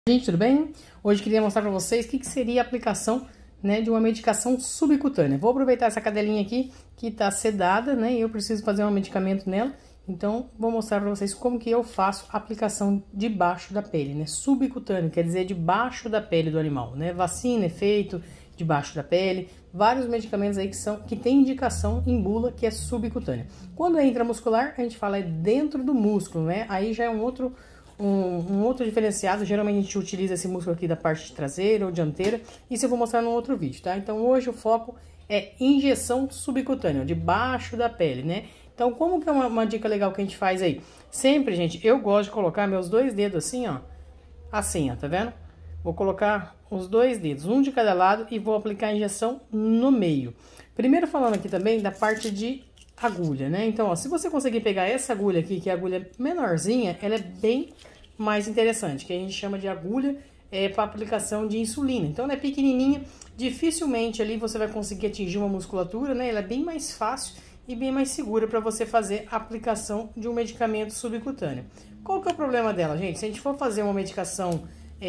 Gente, tudo bem? Hoje queria mostrar para vocês o que seria a aplicação, né, de uma medicação subcutânea. Vou aproveitar essa cadelinha aqui que está sedada, né, e eu preciso fazer um medicamento nela. Então, vou mostrar para vocês como que eu faço a aplicação debaixo da pele, né? Subcutâneo, quer dizer debaixo da pele do animal, né? Vacina é feito debaixo da pele, vários medicamentos aí que tem indicação em bula que é subcutânea. Quando é intramuscular, a gente fala é dentro do músculo, né? Aí já é um outro diferenciado. Geralmente a gente utiliza esse músculo aqui da parte traseira ou dianteira. Isso eu vou mostrar num outro vídeo, tá? Então hoje o foco é injeção subcutânea, debaixo da pele, né? Então como que é uma dica legal que a gente faz aí? Sempre, gente, eu gosto de colocar meus dois dedos assim, ó. Assim, ó, tá vendo? Vou colocar os dois dedos, um de cada lado, e vou aplicar a injeção no meio. Primeiro falando aqui também da parte de agulha, né? Então, ó, se você conseguir pegar essa agulha aqui, que é a agulha menorzinha, ela é bem mais interessante, que a gente chama de agulha para aplicação de insulina. Então, ela é pequenininha, dificilmente ali você vai conseguir atingir uma musculatura, né? Ela é bem mais fácil e bem mais segura para você fazer a aplicação de um medicamento subcutâneo. Qual que é o problema dela, gente? Se a gente for fazer uma medicação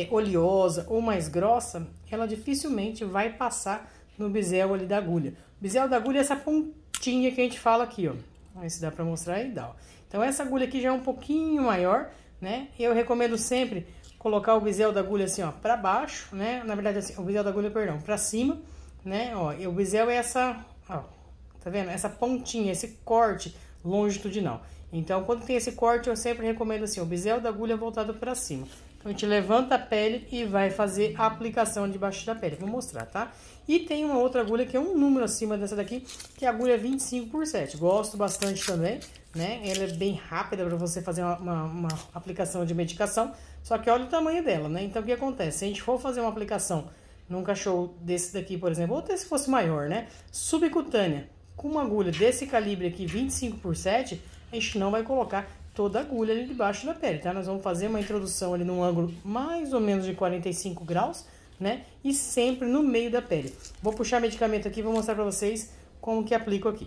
oleosa ou mais grossa, ela dificilmente vai passar no bisel ali da agulha. O bisel da agulha é essa pontinha que a gente fala aqui, ó. Vamos ver se dá para mostrar aí, dá, ó. Então essa agulha aqui já é um pouquinho maior, né? Eu recomendo sempre colocar o bisel da agulha assim, ó, para baixo, né? Na verdade assim, o bisel da agulha, perdão, para cima, né? Ó, e o bisel é essa, ó, tá vendo? Essa pontinha, esse corte longitudinal. Então, quando tem esse corte, eu sempre recomendo assim, o bisel da agulha voltado para cima. Então, a gente levanta a pele e vai fazer a aplicação debaixo da pele. Vou mostrar, tá? E tem uma outra agulha que é um número acima dessa daqui, que é a agulha 25x7. Gosto bastante também, né? Ela é bem rápida para você fazer uma aplicação de medicação. Só que olha o tamanho dela, né? Então, o que acontece? Se a gente for fazer uma aplicação num cachorro desse daqui, por exemplo, ou até se fosse maior, né? Subcutânea, com uma agulha desse calibre aqui, 25x7, a gente não vai colocar toda a agulha ali debaixo da pele, tá? Nós vamos fazer uma introdução ali num ângulo mais ou menos de 45 graus, né? E sempre no meio da pele. Vou puxar medicamento aqui e vou mostrar pra vocês como que aplico aqui.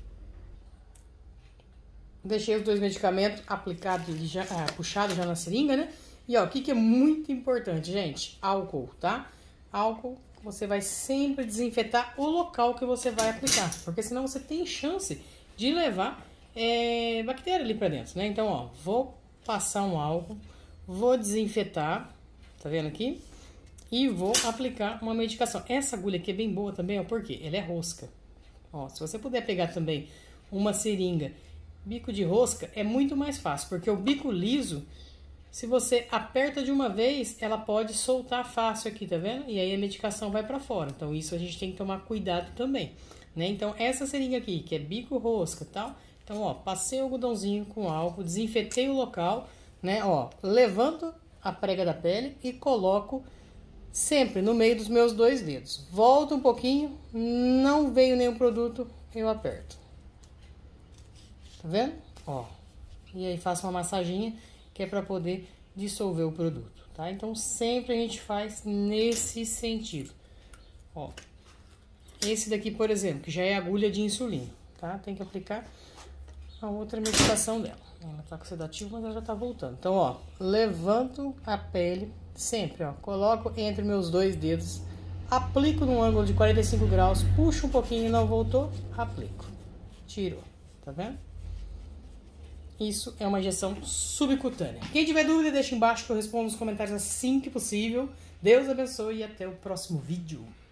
Deixei os dois medicamentos aplicados, puxados já na seringa, né? E ó, o que é muito importante, gente? Álcool, tá? Álcool, você vai sempre desinfetar o local que você vai aplicar, porque senão você tem chance de levar bactéria ali pra dentro, né? Então, ó, vou passar um álcool, vou desinfetar, tá vendo aqui? E vou aplicar uma medicação. Essa agulha aqui é bem boa também, ó, porque ela é rosca. Ó, se você puder pegar também uma seringa, bico de rosca, é muito mais fácil, porque o bico liso, se você aperta de uma vez, ela pode soltar fácil aqui, tá vendo? E aí a medicação vai pra fora. Então, isso a gente tem que tomar cuidado também, né? Então, essa seringa aqui, que é bico rosca e tal. Então, ó, passei o algodãozinho com álcool, desinfetei o local, né? Ó, levanto a prega da pele e coloco sempre no meio dos meus dois dedos. Volto um pouquinho, não veio nenhum produto, eu aperto. Tá vendo? Ó, e aí faço uma massaginha que é para poder dissolver o produto, tá? Então, sempre a gente faz nesse sentido. Ó, esse daqui, por exemplo, que já é agulha de insulina, tá? Tem que aplicar a outra medicação dela. Ela tá com sedativo, mas ela já tá voltando. Então, ó, levanto a pele sempre, ó, coloco entre meus dois dedos, aplico num ângulo de 45 graus, puxo um pouquinho, não voltou, aplico. Tirou, tá vendo? Isso é uma injeção subcutânea. Quem tiver dúvida, deixa embaixo que eu respondo nos comentários assim que possível. Deus abençoe e até o próximo vídeo.